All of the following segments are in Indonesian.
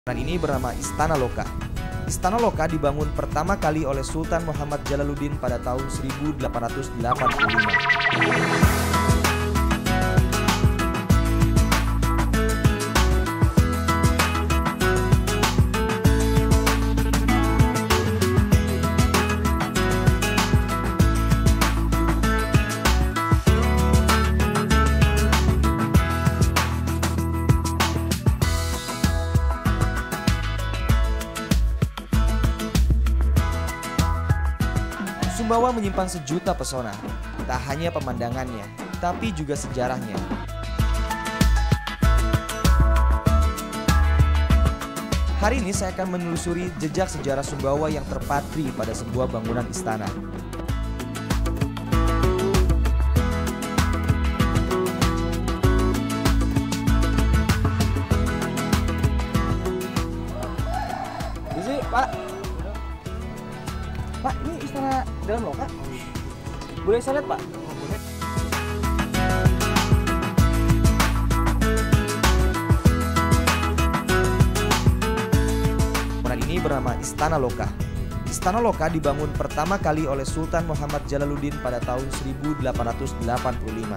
Bangunan ini bernama Istana Loka. Istana Loka dibangun pertama kali oleh Sultan Muhammad Jalaluddin pada tahun 1885. Sumbawa menyimpan sejuta pesona, tak hanya pemandangannya, tapi juga sejarahnya. Hari ini saya akan menelusuri jejak sejarah Sumbawa yang terpatri pada sebuah bangunan istana. Jadi, Pak, ini istana dalam Loka. Boleh saya lihat, Pak? Boleh. Bangunan ini bernama Istana Loka. Istana Loka dibangun pertama kali oleh Sultan Muhammad Jalaluddin pada tahun 1885.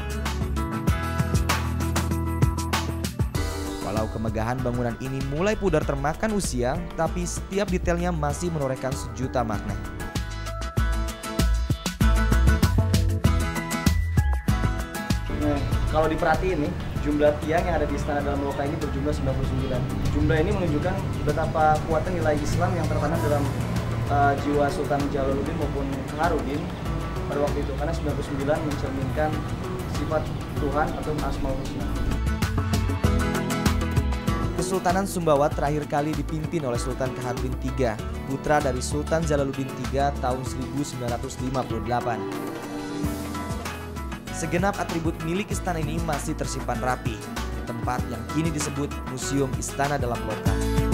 Walau kemegahan bangunan ini mulai pudar termakan usia, tapi setiap detailnya masih menorehkan sejuta makna. Nah, kalau diperhatiin nih, jumlah tiang yang ada di Istana Dalam Loka ini berjumlah 99. Jumlah ini menunjukkan betapa kuatnya nilai Islam yang tertanam dalam jiwa Sultan Jalaluddin maupun Harudin pada waktu itu, karena 99 mencerminkan sifat Tuhan atau Asmaul Husna. Kesultanan Sumbawa terakhir kali dipimpin oleh Sultan Kaharudin III, putra dari Sultan Jalaluddin III tahun 1958. Segenap atribut milik istana ini masih tersimpan rapi di tempat yang kini disebut Museum Istana Dalam Loka.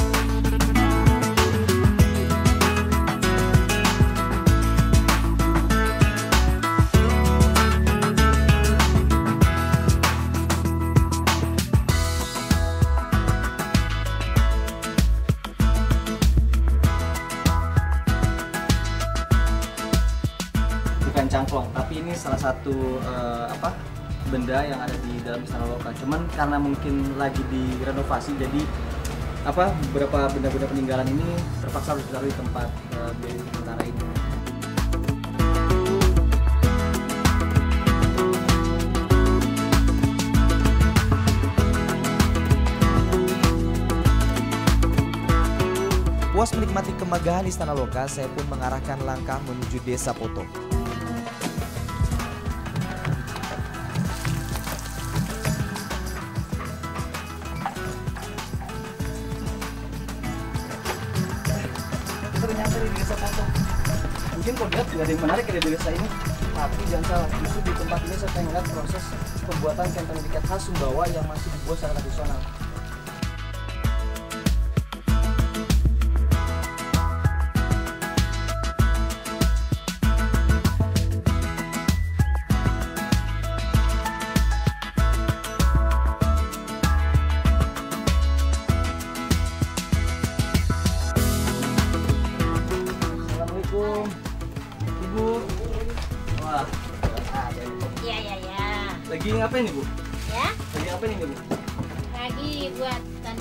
Bukan cangklong, tapi ini salah satu benda yang ada di dalam Istana Loka. Cuman karena mungkin lagi direnovasi, jadi beberapa benda-benda peninggalan ini terpaksa harus ditaruh di tempat di sementara ini. Puas menikmati kemegahan Istana Loka, saya pun mengarahkan langkah menuju Desa Poto. Ternyata di Desa Poto. Mungkin kau lihat tidak ada yang menarik dari desa ini, tapi jangan salah, justru di tempat ini saya pengen lihat proses pembuatan kentang ikat khas Sumbawa yang masih dibuat secara tradisional. Assalamualaikum, Ibu. Wah, ada Ibu. Iya. Lagi ngapain nih, Bu? Ya, Lagi ngapain ini, Bu? lagi buat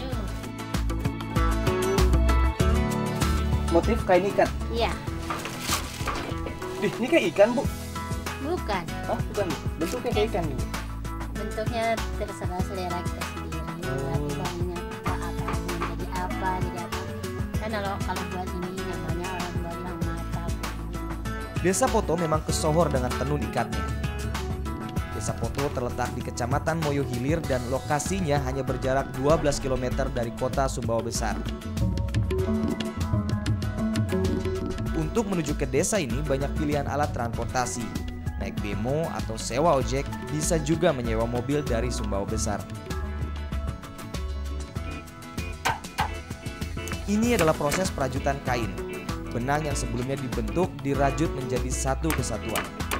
Motif kain ikat. Iya, Ini kayak ikan, Bu. bukan. Hah, bukan, Bu. Bentuknya kayak ikan, Bu. Bentuknya terserah selera kita sendiri. Tapi maunya apa, jadi apa. Kan kalau buat ini namanya orang bilang mata. Desa Poto memang kesohor dengan tenun ikatnya. Desa Poto terletak di Kecamatan Moyo Hilir dan lokasinya hanya berjarak 12 km dari kota Sumbawa Besar. Untuk menuju ke desa ini banyak pilihan alat transportasi. Naik bemo atau sewa ojek, bisa juga menyewa mobil dari Sumbawa Besar. Ini adalah proses perajutan kain. Benang yang sebelumnya dibentuk dirajut menjadi satu kesatuan.